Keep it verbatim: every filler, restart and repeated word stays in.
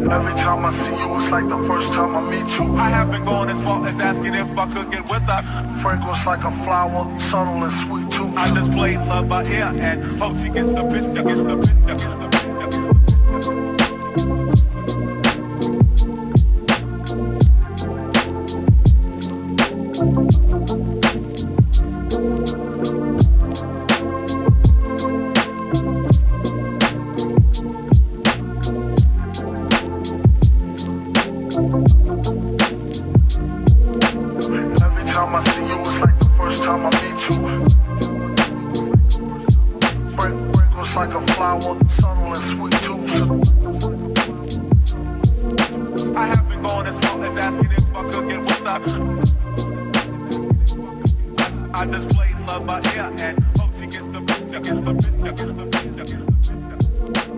Every time I see you, it's like the first time I meet you. I have been going as far as asking if I could get with her. Fragrance like a flower, subtle and sweet too. I display love by ear and hope she gets the picture, gets the picture, gets the picture, gets the picture. Every time I see you, it's like the first time I meet you. Fragrance like a flower, subtle and sweet too. I have been going as far as asking if I could get with her. I display love by ear and hope she gets the picture, gets the picture, gets the picture, gets the picture.